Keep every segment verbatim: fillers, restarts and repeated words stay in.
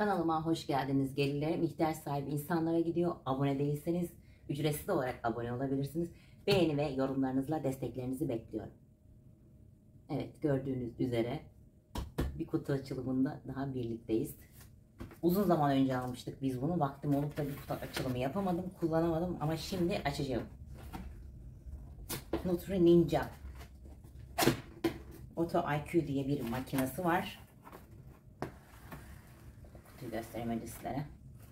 Kanalıma hoş geldiniz. Gelirlerim ihtiyaç sahibi insanlara gidiyor. Abone değilseniz ücretsiz olarak abone olabilirsiniz. Beğeni ve yorumlarınızla desteklerinizi bekliyorum. Evet, gördüğünüz üzere bir kutu açılımında daha birlikteyiz. Uzun zaman önce almıştık biz bunu. Vaktim olup da bir kutu açılımı yapamadım, kullanamadım ama şimdi açacağım. Nutri Ninja Auto I Q diye bir makinesi var. Kutuyu göstereyim önce sizlere.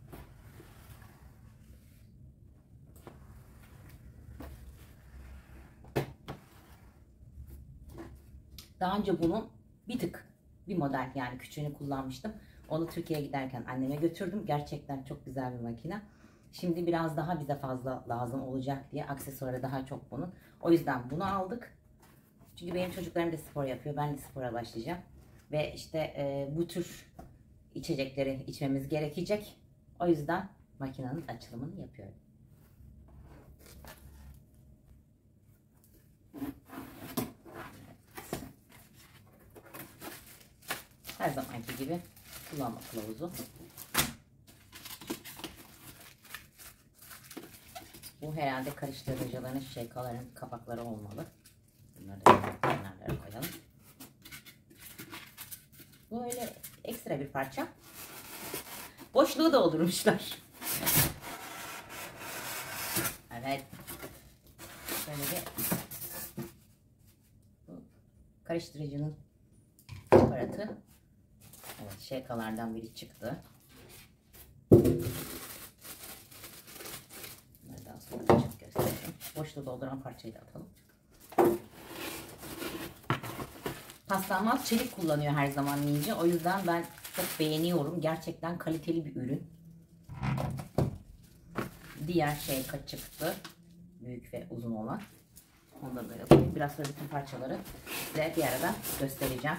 Daha önce bunun bir tık bir model, yani küçüğünü kullanmıştım. Onu Türkiye'ye giderken anneme götürdüm. Gerçekten çok güzel bir makine. Şimdi biraz daha bize fazla lazım olacak diye aksesuarı daha çok bunun. O yüzden bunu aldık. Çünkü benim çocuklarım da spor yapıyor. Ben de spora başlayacağım. Ve işte e, bu tür içecekleri içmemiz gerekecek. O yüzden makinenin açılımını yapıyorum. Her zamanki gibi kullanma kılavuzu. Bu herhalde karıştırıcıların şekaların kapakları olmalı. Bunları da kenarlara koyalım. Bu öyle ekstra bir parça. Boşluğu doldurmuşlar. Evet. Böyle bir bu karıştırıcının aparatı. Evet, şekalardan biri çıktı. Bunları daha sonra açıp göstereyim. Boşluğu dolduran parçayı da atalım. Paslanmaz çelik kullanıyor her zaman Ninja. O yüzden ben çok beğeniyorum. Gerçekten kaliteli bir ürün. Diğer şey çıktı. Büyük ve uzun olan. Onu da böyle koyayım. Biraz sonra bütün parçaları size bir arada göstereceğim.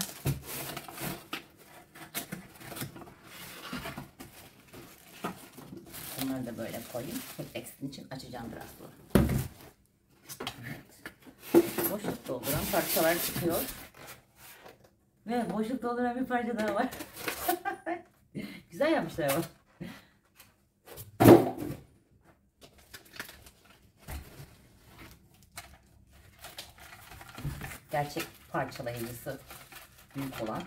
Bunları da böyle koyayım. Tek eksin için açacağım biraz sonra. Evet. Boşluk dolduran parçalar çıkıyor. Ve boşluk dolduran bir parça daha var. Güzel yapmışlar ama. Gerçek parçalayıcısı büyük olan.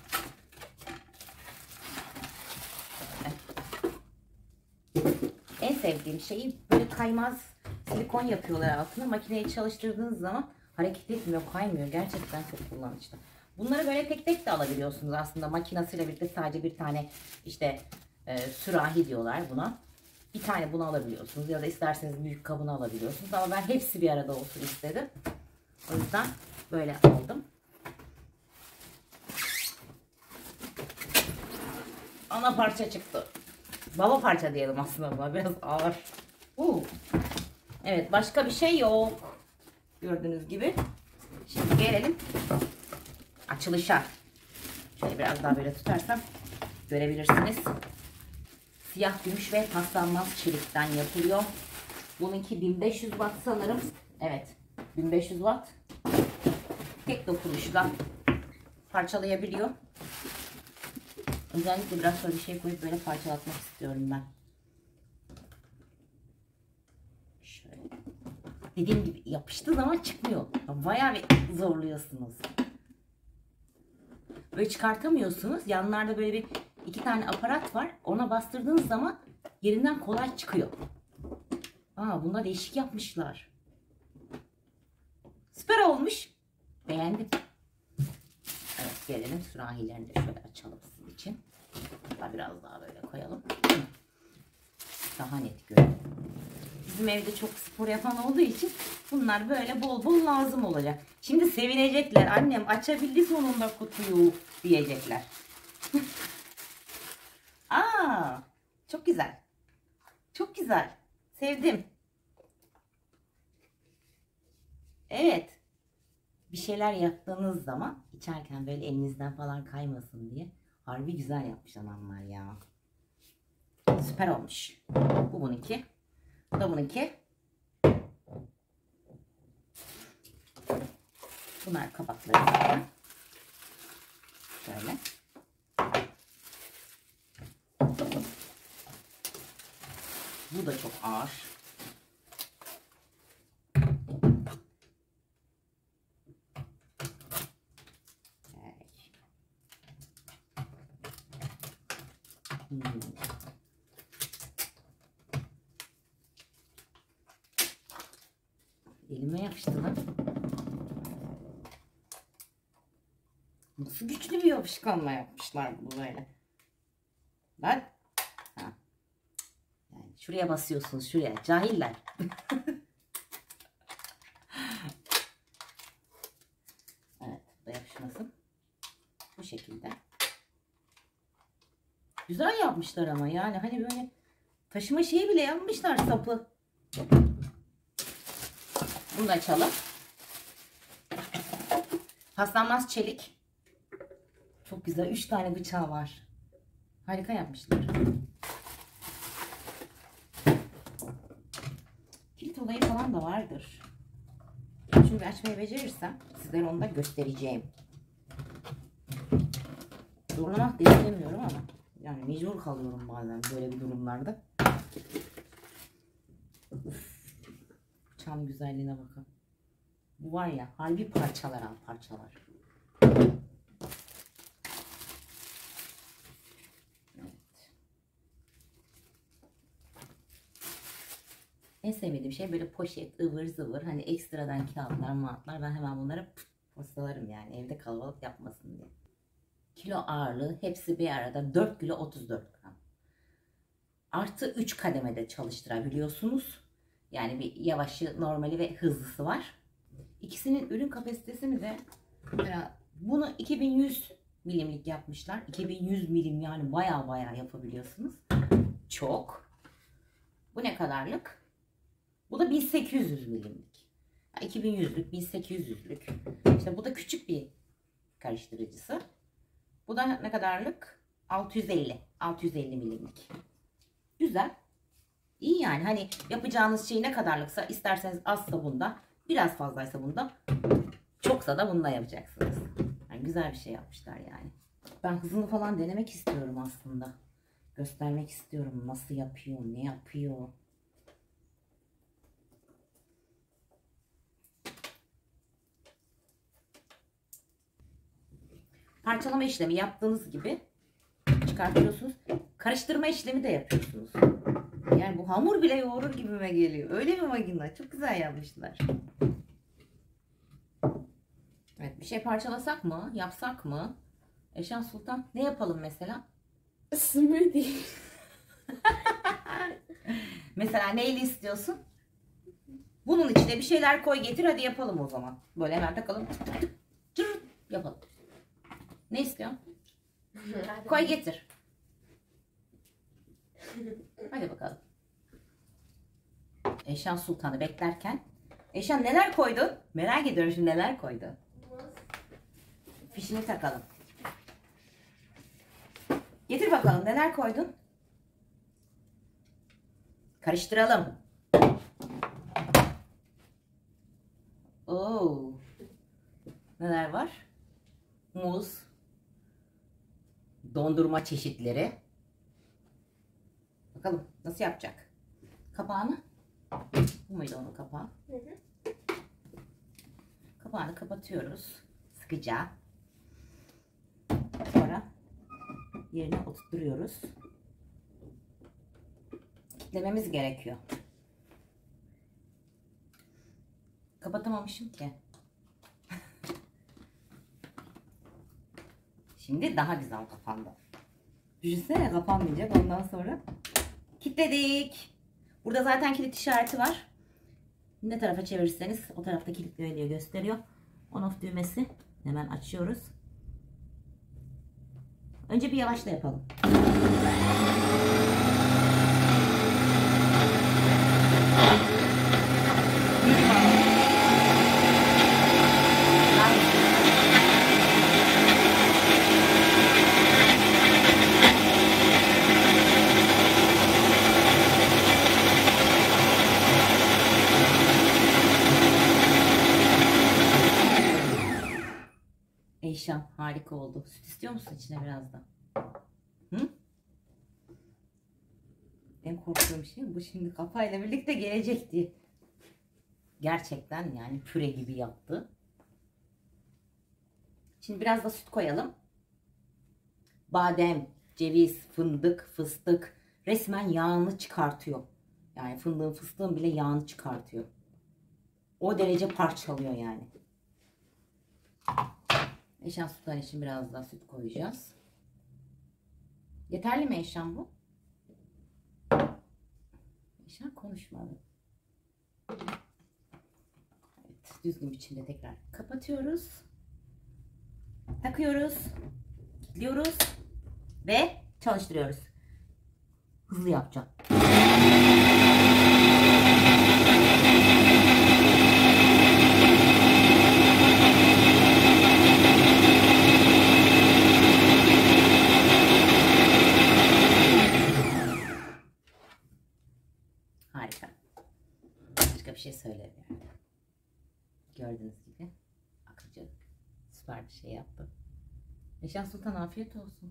En sevdiğim şeyi böyle kaymaz silikon yapıyorlar altına. Makineyi çalıştırdığınız zaman hareket etmiyor, kaymıyor. Gerçekten çok kullanışlı. Bunları böyle tek tek de alabiliyorsunuz aslında. Makinesiyle birlikte sadece bir tane işte e, sürahi diyorlar buna. Bir tane bunu alabiliyorsunuz ya da isterseniz büyük kabını alabiliyorsunuz. Ama ben hepsi bir arada olsun istedim. O yüzden böyle aldım. Ana parça çıktı. Baba parça diyelim aslında buna. Biraz ağır. Uh. Evet, başka bir şey yok. Gördüğünüz gibi. Şimdi gelelim açılışa. Şöyle biraz daha böyle tutarsam görebilirsiniz. Siyah gümüş ve paslanmaz çelikten yapılıyor. Bununki bin beş yüz watt sanırım. Evet, bin beş yüz watt. Tek dokunuşla parçalayabiliyor. Özellikle biraz sonra bir şey koyup böyle parçalatmak istiyorum ben. Şöyle. Dediğim gibi yapıştığı zaman çıkmıyor. Bayağı bir zorluyorsunuz. Böyle çıkartamıyorsunuz. Yanlarda böyle bir iki tane aparat var. Ona bastırdığınız zaman yerinden kolay çıkıyor. Aa, bunda değişik yapmışlar. Süper olmuş. Beğendim. Evet, gelelim sürahilerini de şöyle açalım sizin için. Hatta biraz daha böyle koyalım. Daha net görün. Bizim evde çok spor yapan olduğu için bunlar böyle bol bol lazım olacak. Şimdi sevinecekler. Annem açabildi sonunda kutuyu diyecekler. Aa, çok güzel. Çok güzel. Sevdim. Evet. Bir şeyler yaptığınız zaman içerken böyle elinizden falan kaymasın diye harbi güzel yapmış anamlar ya. Süper olmuş. Bu bununki. Bu da bununki. Bunlar kapakları zaten. Şöyle. Bu da çok ağır. Hmm. Elime yapıştı lan. Nasıl güçlü bir yapışkanla yapmışlar bunu böyle. Lan. Ha. Yani şuraya basıyorsunuz, şuraya. Cahiller. Evet, bu da yapışmasın. Bu şekilde. Güzel yapmışlar ama yani hani böyle taşıma şeyi bile yapmışlar, sapı. Bunu da açalım. Paslanmaz çelik. Çok güzel. Üç tane bıçağı var. Harika yapmışlar. Kilit olayı falan da vardır. Şimdi açmayı becerirsem sizlere onu da göstereceğim. Zorlamak da istemiyorum ama yani mecbur kalıyorum bazen böyle bir durumlarda. Uf. Bıçağın güzelliğine bakın. Bu var ya, harbi parçalar al, parçalar. En sevmediğim şey böyle poşet, ıvır zıvır, hani ekstradan kağıtlar, mağıtlar. Ben hemen bunları postalarım yani evde kalabalık yapmasın diye. Kilo ağırlığı hepsi bir arada dört kilo otuz dört gram. Artı üç kademede çalıştırabiliyorsunuz. Yani bir yavaşı, normali ve hızlısı var. İkisinin ürün kapasitesini de mesela bunu iki bin yüz milimlik yapmışlar. iki bin yüz milim yani baya baya yapabiliyorsunuz. Çok. Bu ne kadarlık? Bu da bin sekiz yüz milimlik. Yani iki bin yüzlük, bin sekiz yüzlük. İşte bu da küçük bir karıştırıcısı. Bu da ne kadarlık? altı yüz elli. altı yüz elli milimlik. Güzel. İyi yani hani yapacağınız şey ne kadarlıksa, isterseniz azsa bunda, biraz fazlaysa bunda, çoksa da bunda yapacaksınız. Yani güzel bir şey yapmışlar yani. Ben hızını falan denemek istiyorum aslında. Göstermek istiyorum nasıl yapıyor, ne yapıyor. Parçalama işlemi yaptığınız gibi çıkartıyorsunuz. Karıştırma işlemi de yapıyorsunuz. Yani bu hamur bile yoğurur gibime geliyor. Öyle bir makine. Çok güzel yapmışlar. Evet, bir şey parçalasak mı? Yapsak mı? Eşan Sultan, ne yapalım mesela? Smoothie. Mesela neyle istiyorsun? Bunun içine bir şeyler koy getir, hadi yapalım o zaman. Böyle hemen takalım. Cırt, yapalım. Ne istiyorsun? Koy getir. Hadi bakalım. Eşan Sultan'ı beklerken. Eşan neler koydun? Merak ediyorum şimdi neler koydun. Fişini takalım. Getir bakalım neler koydun. Karıştıralım. Oo. Neler var? Muz. Dondurma çeşitleri. Bakalım nasıl yapacak? Kapağını. Bu muydu onun kapağı? Hı hı. Kapağını kapatıyoruz. Sıkıca. Sonra yerine oturtuyoruz. Kitlememiz gerekiyor. Kapatamamışım ki. Şimdi daha güzel kapandı. Düşünsene kapanmayacak ondan sonra. Kilitledik. Burada zaten kilit işareti var. Ne tarafa çevirirseniz o tarafta kilitli gösteriyor. On off düğmesi. Hemen açıyoruz. Önce bir yavaşla yapalım. Eyşan harika oldu. Süt istiyor musun içine biraz da? Hı? En korktuğum şey bu, şimdi kafayla birlikte gelecekti. Gerçekten yani püre gibi yaptı. Şimdi biraz da süt koyalım. Badem, ceviz, fındık, fıstık resmen yağını çıkartıyor. Yani fındığın, fıstığın bile yağını çıkartıyor. O derece parçalıyor yani. Eşan sultan için biraz daha süt koyacağız. Yeterli mi Eşan bu? Eşan konuşmadı. Evet, düzgün biçimde tekrar kapatıyoruz. Takıyoruz. Kilitliyoruz. Ve çalıştırıyoruz. Hızlı yapacağım. Harika. Başka bir şey söylemiyorum. Gördüğünüz gibi akıcı, süper bir şey yaptım. Eşan Sultan afiyet olsun.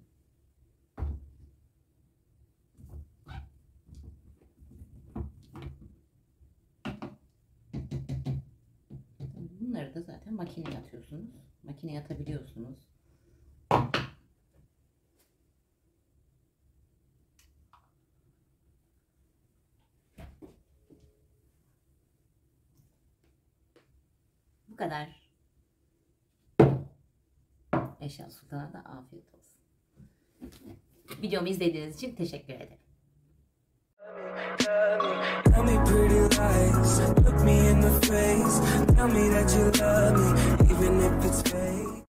Bunları da zaten makineye atıyorsunuz. Makineye atabiliyorsunuz. Bu kadar. Eşan Sultan'a da afiyet olsun. Videomu izlediğiniz için teşekkür ederim. Tell me pretty lies, look me in the face, tell me that you love me, even if it's fake.